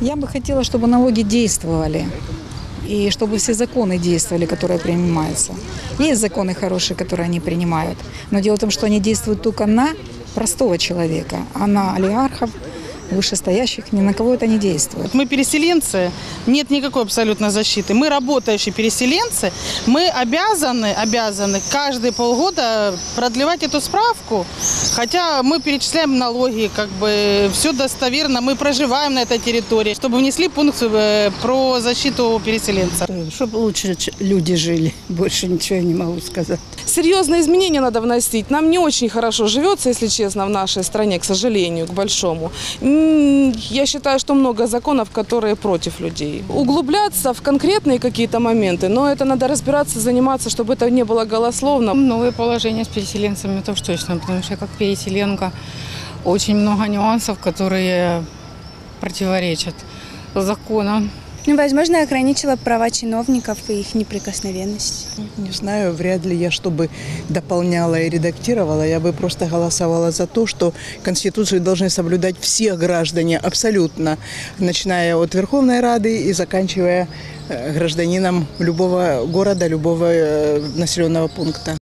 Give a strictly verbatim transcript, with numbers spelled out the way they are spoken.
Я бы хотела, чтобы налоги действовали. И чтобы все законы действовали, которые принимаются. Есть законы хорошие, которые они принимают. Но дело в том, что они действуют только на простого человека, а на олигархов, вышестоящих, ни на кого это не действует. Мы переселенцы, нет никакой абсолютно защиты. Мы работающие переселенцы, мы обязаны, обязаны каждые полгода продлевать эту справку, хотя мы перечисляем налоги, как бы все достоверно, мы проживаем на этой территории, чтобы внесли пункт про защиту переселенцев. Чтобы лучше люди жили, больше ничего я не могу сказать. Серьезные изменения надо вносить. Нам не очень хорошо живется, если честно, в нашей стране, к сожалению, к большому. Я считаю, что много законов, которые против людей. Углубляться в конкретные какие-то моменты, но это надо разбираться, заниматься, чтобы это не было голословно. Новые положения с переселенцами, это уж точно, потому что как переселенка очень много нюансов, которые противоречат законам. Ну, возможно, ограничила права чиновников и их неприкосновенность. Не знаю, вряд ли я, чтобы дополняла и редактировала, я бы просто голосовала за то, что Конституцию должны соблюдать все граждане абсолютно, начиная от Верховной Рады и заканчивая гражданином любого города, любого населенного пункта.